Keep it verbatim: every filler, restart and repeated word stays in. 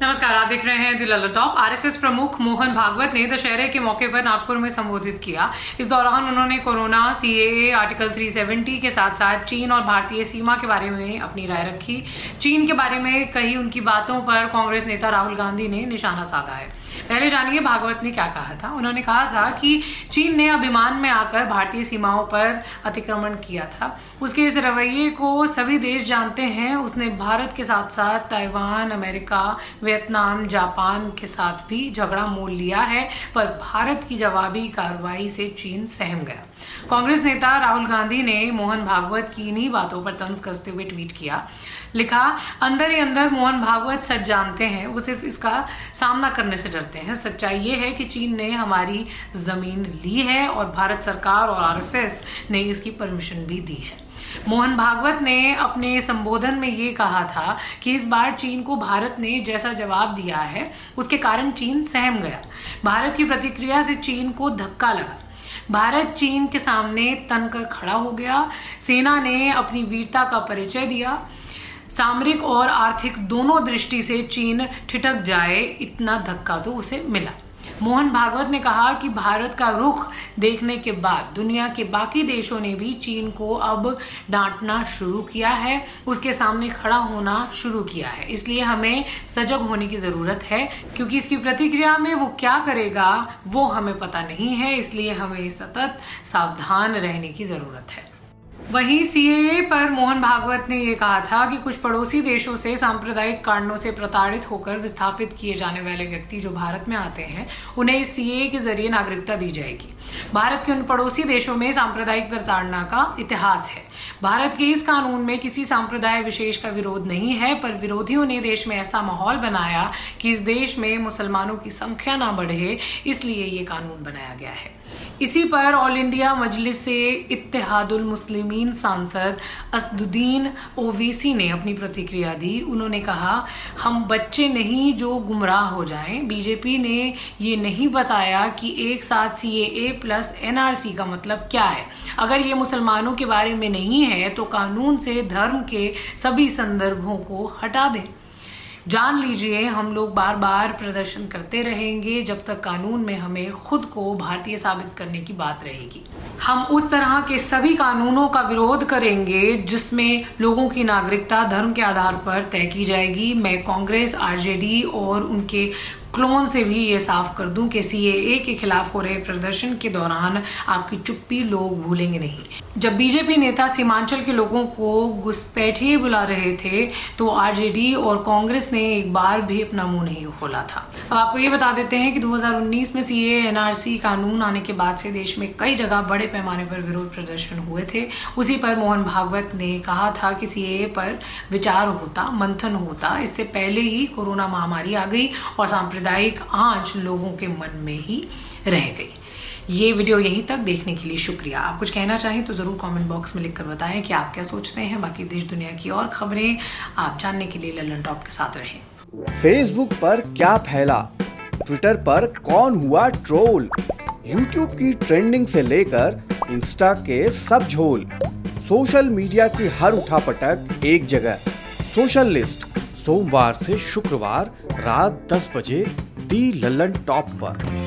नमस्कार, आप देख रहे हैं द लल्लन टॉप। आरएसएस प्रमुख मोहन भागवत ने दशहरे के मौके पर नागपुर में संबोधित किया। इस दौरान उन्होंने कोरोना, सीएए, आर्टिकल तीन सौ सत्तर के साथ साथ चीन और भारतीय सीमा के बारे में अपनी राय रखी। चीन के बारे में कही उनकी बातों पर कांग्रेस नेता राहुल गांधी ने निशाना साधा है। पहले जानिए भागवत ने क्या कहा था। उन्होंने कहा था कि चीन ने अभिमान में आकर भारतीय सीमाओं पर अतिक्रमण किया था। उसके इस रवैये को सभी देश जानते हैं। उसने भारत के साथ साथ ताइवान, अमेरिका, वियतनाम, जापान के साथ भी झगड़ा मोल लिया है, पर भारत की जवाबी कार्रवाई से चीन सहम गया। कांग्रेस नेता राहुल गांधी ने मोहन भागवत की इन्हीं बातों पर तंज कसते हुए ट्वीट किया। लिखा, अंदर ही अंदर मोहन भागवत सच जानते हैं, वो सिर्फ इसका सामना करने से डरते हैं। सच्चाई ये है कि चीन ने हमारी जमीन ली है और भारत सरकार और आरएसएस ने इसकी परमिशन भी दी है। मोहन भागवत ने अपने संबोधन में ये कहा था कि इस बार चीन को भारत ने जैसा जवाब दिया है उसके कारण चीन सहम गया। भारत की प्रतिक्रिया से चीन को धक्का लगा। भारत चीन के सामने तनकर खड़ा हो गया। सेना ने अपनी वीरता का परिचय दिया। सामरिक और आर्थिक दोनों दृष्टि से चीन ठिठक जाए, इतना धक्का तो उसे मिला। मोहन भागवत ने कहा कि भारत का रुख देखने के बाद दुनिया के बाकी देशों ने भी चीन को अब डांटना शुरू किया है, उसके सामने खड़ा होना शुरू किया है। इसलिए हमें सजग होने की जरूरत है, क्योंकि इसकी प्रतिक्रिया में वो क्या करेगा वो हमें पता नहीं है। इसलिए हमें सतत सावधान रहने की जरूरत है। वहीं सीएए पर मोहन भागवत ने यह कहा था कि कुछ पड़ोसी देशों से सांप्रदायिक कारणों से प्रताड़ित होकर विस्थापित किए जाने वाले व्यक्ति जो भारत में आते हैं, उन्हें इस सीएए के जरिए नागरिकता दी जाएगी। भारत के उन पड़ोसी देशों में सांप्रदायिक प्रताड़ना का इतिहास है। भारत के इस कानून में किसी सांप्रदाय विशेष का विरोध नहीं है, पर विरोधियों ने देश में ऐसा माहौल बनाया कि इस देश में मुसलमानों की संख्या ना बढ़े, इसलिए ये कानून बनाया गया है। इसी पर ऑल इंडिया मजलिस से इत्तेहादुल मुस्लिमीन सांसद असदुद्दीन ओवैसी ने अपनी प्रतिक्रिया दी। उन्होंने कहा, हम बच्चे नहीं जो गुमराह हो जाएं। बीजेपी ने ये नहीं बताया कि एक साथ सीएए प्लस एनआरसी का मतलब क्या है। अगर ये मुसलमानों के बारे में नहीं है तो कानून से धर्म के सभी संदर्भों को हटा दें। जान लीजिए, हम लोग बार बार प्रदर्शन करते रहेंगे जब तक कानून में हमें खुद को भारतीय साबित करने की बात रहेगी। हम उस तरह के सभी कानूनों का विरोध करेंगे जिसमें लोगों की नागरिकता धर्म के आधार पर तय की जाएगी। मैं कांग्रेस, आरजेडी और उनके क्लोन से भी ये साफ कर दूं कि सीएए के खिलाफ हो रहे प्रदर्शन के दौरान आपकी चुप्पी लोग भूलेंगे नहीं। जब बीजेपी नेता सीमांचल के लोगों को घुसपैठिए बुला रहे थे तो आरजेडी और कांग्रेस ने एक बार भी अपना मुंह नहीं खोला था। अब आपको ये बता देते हैं कि दो हज़ार उन्नीस में सीएए एनआरसी कानून आने के बाद से देश में कई जगह बड़े पैमाने पर विरोध प्रदर्शन हुए थे। उसी पर मोहन भागवत ने कहा था कि सीएए पर विचार होता, मंथन होता। इससे पहले ही कोरोना महामारी आ गई और सांप्रदायिक आंच लोगों के मन में ही रह गई। ये वीडियो यहीं तक देखने के लिए शुक्रिया। आप कुछ कहना चाहें तो जरूर कमेंट बॉक्स में लिखकर बताएं कि आप क्या सोचते हैं। बाकी देश दुनिया की और खबरें आप जानने के लिए लल्लन टॉप के साथ रहें। फेसबुक पर क्या फैला, ट्विटर पर कौन हुआ ट्रोल, यूट्यूब की ट्रेंडिंग से लेकर इंस्टा के सब झोल, सोशल मीडिया की हर उठापटक एक जगह। सोशल लिस्ट सोमवार से शुक्रवार रात दस बजे दी लल्लन टॉप पर।